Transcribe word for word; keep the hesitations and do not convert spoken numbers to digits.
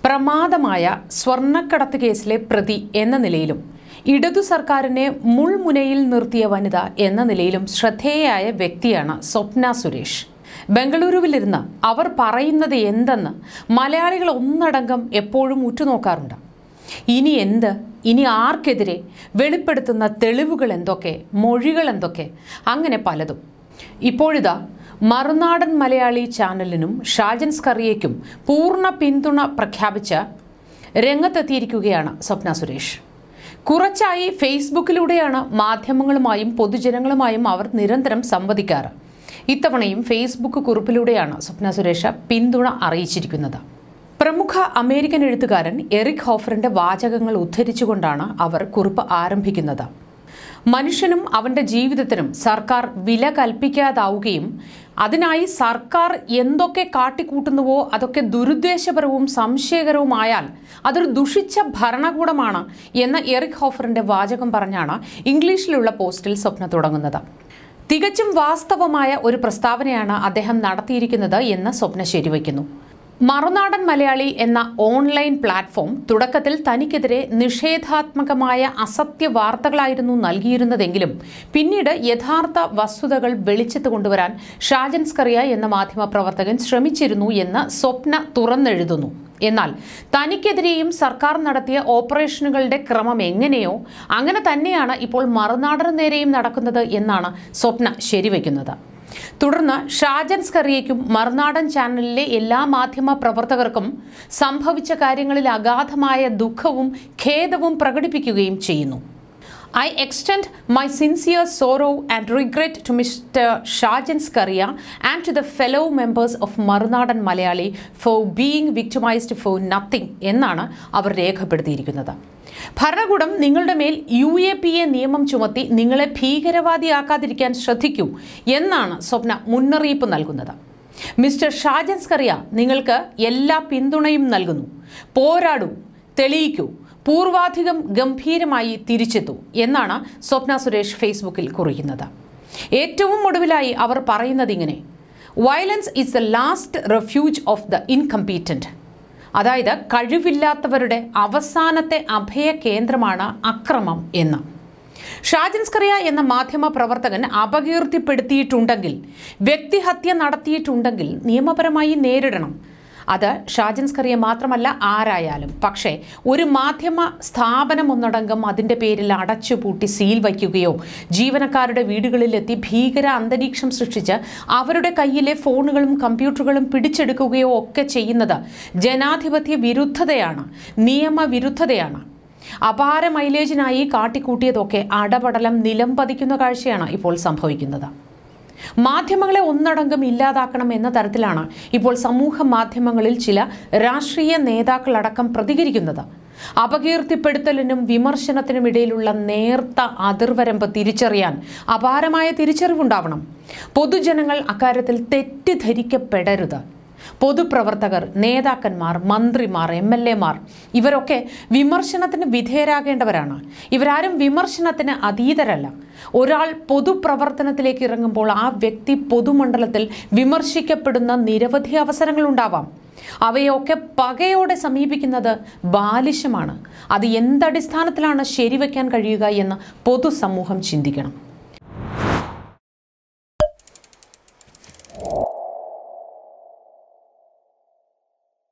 പ്രമാദമായ സ്വർണ്ണക്കടത്ത് കേസിലെ പ്രതി എന്ന നിലയിലും ഇടതു സർക്കാരിനെ മുൾമുനയിൽ നിർത്തിയ വനിത എന്ന നിലയിലും ശ്രദ്ധേയയായ വ്യക്തിയാണ് സ്വപ്ന സുരേഷ്. ബംഗളൂരുവിലിരുന്ന് അവർ പറയുന്നത് എന്തെന്ന് മലയാളികൾ ഒന്നടങ്കം എപ്പോഴും ഉറ്റുനോക്കാറുണ്ട്. ഇനി എന്ത്, ഇനി ആർക്കെതിരെ, വെളിപ്പെടുത്തുന്ന തെളിവുകൾ എന്തൊക്കെ, മൊഴികൾ എന്തൊക്കെ, അങ്ങനെ പലതും. ഇപ്പോഴിതാ മറുനാടൻ മലയാളി ചാനലിനും ഷാജൻ സ്കറിയയ്ക്കും പൂർണ്ണ പിന്തുണ പ്രഖ്യാപിച്ച് രംഗത്തെത്തിയിരിക്കുകയാണ് സ്വപ്ന സുരേഷ്. കുറച്ചായി ഫേസ്ബുക്കിലൂടെയാണ് മാധ്യമങ്ങളുമായും പൊതുജനങ്ങളുമായും അവർ നിരന്തരം സംവദിക്കാറ്. ഇത്തവണയും ഫേസ്ബുക്ക് കുറിപ്പിലൂടെയാണ് സ്വപ്ന സുരേഷ് പിന്തുണ അറിയിച്ചിരിക്കുന്നത്. പ്രമുഖ അമേരിക്കൻ എഴുത്തുകാരൻ എറിക് ഹോഫറിന്റെ വാചകങ്ങൾ ഉദ്ധരിച്ചുകൊണ്ടാണ് അവർ കുറിപ്പ് ആരംഭിക്കുന്നത്. മനുഷ്യനും അവൻ്റെ ജീവിതത്തിനും സർക്കാർ വില കൽപ്പിക്കാതാവുകയും അതിനായി സർക്കാർ എന്തൊക്കെ കാട്ടിക്കൂട്ടുന്നുവോ അതൊക്കെ ദുരുദ്ദേശപരവും സംശയകരവുമായാൽ അതൊരു ദുഷിച്ച ഭരണകൂടമാണ് എന്ന എറിക് ഹോഫറിന്റെ വാചകം പറഞ്ഞാണ് ഇംഗ്ലീഷിലുള്ള പോസ്റ്റിൽ സ്വപ്ന തുടങ്ങുന്നത്. തികച്ചും വാസ്തവമായ ഒരു പ്രസ്താവനയാണ് അദ്ദേഹം നടത്തിയിരിക്കുന്നത് എന്ന് സ്വപ്ന ശരിവയ്ക്കുന്നു. മറുനാടൻ മലയാളി എന്ന ഓൺലൈൻ പ്ലാറ്റ്ഫോം തുടക്കത്തിൽ തനിക്കെതിരെ നിഷേധാത്മകമായ അസത്യ വാർത്തകളായിരുന്നു നൽകിയിരുന്നതെങ്കിലും പിന്നീട് യഥാർത്ഥ വസ്തുതകൾ വെളിച്ചത്ത് കൊണ്ടുവരാൻ ഷാജൻ സ്കറിയ എന്ന മാധ്യമപ്രവർത്തകൻ ശ്രമിച്ചിരുന്നു എന്ന് സ്വപ്ന തുറന്നെഴുതുന്നു. എന്നാൽ തനിക്കെതിരെയും സർക്കാർ നടത്തിയ ഓപ്പറേഷനുകളുടെ ക്രമം എങ്ങനെയോ അങ്ങനെ തന്നെയാണ് ഇപ്പോൾ മറുനാടന് നേരെയും നടക്കുന്നത് എന്നാണ് സ്വപ്ന ശരിവയ്ക്കുന്നത്. തുടർന്ന് ഷാജൻ സ്കറിയയ്ക്കും മറുനാടൻ ചാനലിലെ എല്ലാ മാധ്യമ പ്രവർത്തകർക്കും സംഭവിച്ച കാര്യങ്ങളിൽ അഗാധമായ ദുഃഖവും ഖേദവും പ്രകടിപ്പിക്കുകയും ചെയ്യുന്നു. I extend my sincere sorrow and regret to Mister Shajan Skaria and to the fellow members of Marunadan Malayali for being victimized for nothing എന്നാണ് അവർ രേഖപ്പെടുത്തിയിരിക്കുന്നത്. ഭരണകൂടം നിങ്ങളുടെ മേൽ യു എ പി എ നിയമം ചുമത്തി നിങ്ങളെ ഭീകരവാദിയാക്കാതിരിക്കാൻ ശ്രദ്ധിക്കൂ എന്നാണ് സ്വപ്ന മുന്നറിയിപ്പ് നൽകുന്നത്. മിസ്റ്റർ ഷാജൻ സ്കറിയ നിങ്ങൾക്ക് എല്ലാ പിന്തുണയും നൽകുന്നു. പോരാടൂ, തെളിയിക്കൂ, പൂർവാധികം ഗംഭീരമായി തിരിച്ചെത്തൂ എന്നാണ് സ്വപ്ന സുരേഷ് ഫേസ്ബുക്കിൽ കുറിക്കുന്നത്. ഏറ്റവും ഒടുവിലായി അവർ പറയുന്നത് ഇങ്ങനെ: violence is the last refuge of the incompetent. അതായത് കഴിവില്ലാത്തവരുടെ അവസാനത്തെ അഭയ കേന്ദ്രമാണ് അക്രമം എന്ന്. ഷാജൻ സ്കറിയ എന്ന മാധ്യമ പ്രവർത്തകൻ അപകീർത്തിപ്പെടുത്തിയിട്ടുണ്ടെങ്കിൽ, വ്യക്തിഹത്യ നടത്തിയിട്ടുണ്ടെങ്കിൽ നിയമപരമായി നേരിടണം. അത് ഷാജൻ സ്കറിയ മാത്രമല്ല, ആരായാലും. പക്ഷേ ഒരു മാധ്യമ സ്ഥാപനം ഒന്നടങ്കം അതിൻ്റെ പേരിൽ അടച്ചുപൂട്ടി സീൽ വയ്ക്കുകയോ ജീവനക്കാരുടെ വീടുകളിലെത്തി ഭീകര അന്തരീക്ഷം സൃഷ്ടിച്ച് അവരുടെ കയ്യിലെ ഫോണുകളും കമ്പ്യൂട്ടറുകളും പിടിച്ചെടുക്കുകയോ ഒക്കെ ചെയ്യുന്നത് ജനാധിപത്യ വിരുദ്ധതയാണ്, നിയമവിരുദ്ധതയാണ്. അപാര മൈലേജിനായി കാട്ടിക്കൂട്ടിയതൊക്കെ അടപടലം നിലം പതിക്കുന്ന കാഴ്ചയാണ് ഇപ്പോൾ സംഭവിക്കുന്നത്. മാധ്യമങ്ങളെ ഒന്നടങ്കം ഇല്ലാതാക്കണം എന്ന തരത്തിലാണ് ഇപ്പോൾ സമൂഹ മാധ്യമങ്ങളിൽ ചില രാഷ്ട്രീയ നേതാക്കളടക്കം പ്രതികരിക്കുന്നത്. അപകീർത്തിപ്പെടുത്തലിനും വിമർശനത്തിനും ഇടയിലുള്ള നേർത്ത അതിർവരമ്പ് തിരിച്ചറിയാൻ അപാരമായ തിരിച്ചറിവുണ്ടാവണം. പൊതുജനങ്ങൾ അക്കാര്യത്തിൽ തെറ്റിദ്ധരിക്കപ്പെടരുത്. പൊതുപ്രവർത്തകർ, നേതാക്കന്മാർ, മന്ത്രിമാർ, എം എൽ എമാർ ഇവരൊക്കെ വിമർശനത്തിന് വിധേയരാകേണ്ടവരാണ്. ഇവരാരും വിമർശനത്തിന് അതീതരല്ല. ഒരാൾ പൊതുപ്രവർത്തനത്തിലേക്ക് ഇറങ്ങുമ്പോൾ ആ വ്യക്തി പൊതുമണ്ഡലത്തിൽ വിമർശിക്കപ്പെടുന്ന നിരവധി അവസരങ്ങളുണ്ടാവാം. അവയൊക്കെ പകയോടെ സമീപിക്കുന്നത് ബാലിശമാണ്. അത് എന്തടിസ്ഥാനത്തിലാണ് ശരിവയ്ക്കാൻ കഴിയുക എന്ന് പൊതുസമൂഹം ചിന്തിക്കണം.